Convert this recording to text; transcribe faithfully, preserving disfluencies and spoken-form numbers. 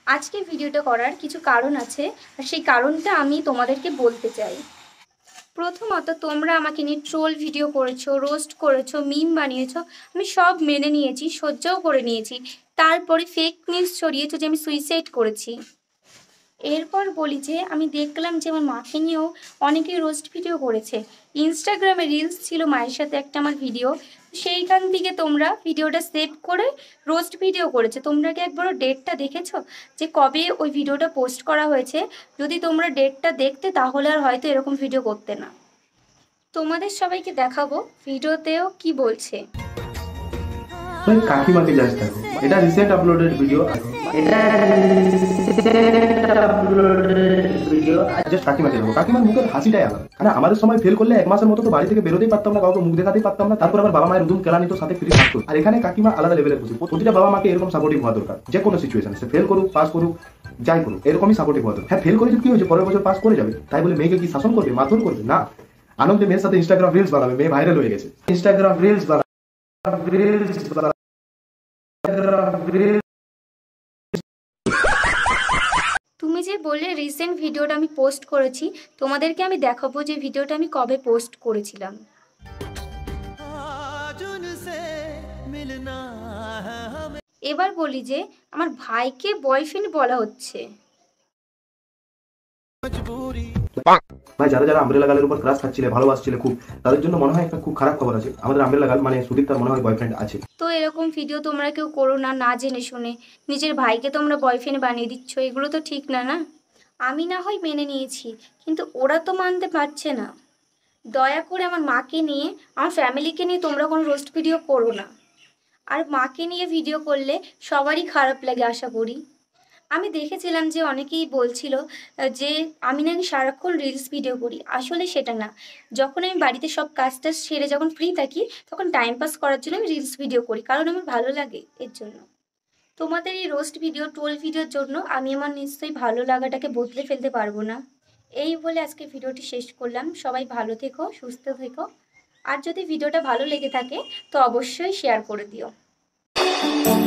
আজকে ভিডিওটা করার কিছু কারণ আছে, আর সেই কারণটা আমি তোমাদেরকে বলতে চাই। প্রথমত, তোমরা আমাকে নিয়ে ট্রোল ভিডিও করেছো, রোস্ট করেছো, মিম বানিয়েছো, আমি সব মেনে নিয়েছি, সহ্যও করে নিয়েছি। তারপরে ফেক নিউজ ছড়িয়েছো যে আমি সুইসাইড করেছি। এরপর বলি যে আমি দেখলাম যে আমার মাকে নিয়েও অনেকেই রোস্ট ভিডিও করেছে। ইনস্টাগ্রামে রিলস ছিল মায়ের সাথে একটা আমার ভিডিও, সেইখান থেকে তোমরা ভিডিওটা সেভ করে রোস্ট ভিডিও করেছে। তোমরা কি একবারও ডেটটা দেখেছো যে কবে ওই ভিডিওটা পোস্ট করা হয়েছে? যদি তোমরা ডেটটা দেখতে তাহলে আর হয়তো এরকম ভিডিও করতে না। তোমাদের সবাইকে দেখাবো ভিডিওতেও কি বলছে। ভাই কাকিমাকে জাস্ট দেখো, এটা রিসেন্ট আপলোডেড ভিডিও। এটা রিসেন্ট আপলোডেড ভিডিও। জাস্ট কাকিমাকে দেখো, কাকিমার মুখের হাসিটাই আলাদা। কারণ আমাদের সময় ফেল করলে এক মাসের মতো তো বাড়ি থেকে বেরোতেই পারতাম না, কাউকে মুখ দেখাতেই পারতাম না। তারপর আবার বাবা মায়ের উদুম কেলানি তো সাথে ফ্রি থাকতো। আর এখানে কাকিমা আলাদা লেভেলের খুশি। প্রতিটা বাবা মাকে এরকম সাপোর্টিভ হওয়া দরকার, যে কোনো সিচুয়েশনে। সে ফেল করুক, পাস করুক, যাই করুক, এরকমই সাপোর্টিভ হওয়া দরকার। হ্যাঁ, ফেল করেছে কি হয়েছে, পরের বছর পাস করে যাবে, তাই বলে মেয়েকে কি শাসন করবে, মারধর করবে না। আনন্দে মেয়ের সাথে ইনস্টাগ্রাম রিলস বানাবে, মেয়ে ভাইরাল হয়ে গেছে। ইনস্টাগ্রাম রিলস বানাবে, রিলস বানাবে। তুমি যে বললে রিসেন্ট ভিডিওটা আমি পোস্ট করেছি, তোমাদেরকে আমি দেখাবো যে ভিডিওটা আমি কবে পোস্ট করেছিলাম। এবার বলি যে আমার ভাইকে বয়ফ্রেন্ড বলা হচ্ছে। ভাই, যারা যারা আমব্রেলা গার্লের উপর ক্রাশ খাচ্ছিলে, ভালোবাসছিলে খুব, তাদের জন্য মনে হয় একটা খুব খারাপ খবর আছে। আমাদের আমব্রেলা গার্ল মানে সুদীপ, তার মনে হয় বয়ফ্রেন্ড আছে। তো এরকম ভিডিও তোমরা কেউ করো না, না জেনে শুনে নিজের ভাইকে তোমরা বয়ফ্রেন্ড বানিয়ে দিচ্ছ, এগুলো তো ঠিক না। না, আমি না হয় মেনে নিয়েছি, কিন্তু ওরা তো মানতে পারছে না। দয়া করে আমার মাকে নিয়ে, আমার ফ্যামিলিকে নিয়ে তোমরা কোনো রোস্ট ভিডিও করো না। আর মাকে নিয়ে ভিডিও করলে সবারই খারাপ লাগে আশা করি। আমি দেখেছিলাম যে অনেকেই বলছিল যে আমি নাকি সারাক্ষণ রিলস ভিডিও করি। আসলে সেটা না, যখন আমি বাড়িতে সব কাজ টাজ সেরে যখন ফ্রি থাকি, তখন টাইম পাস করার জন্য আমি রিলস ভিডিও করি, কারণ আমার ভালো লাগে এর জন্য। তোমাদের এই রোস্ট ভিডিও, ট্রোল ভিডিওর জন্য আমি আমার নিশ্চয়ই ভালো লাগাটাকে বদলে ফেলতে পারবো না। এই বলে আজকে ভিডিওটি শেষ করলাম। সবাই ভালো থেকো, সুস্থ থেকো। আর যদি ভিডিওটা ভালো লেগে থাকে তো অবশ্যই শেয়ার করে দিও।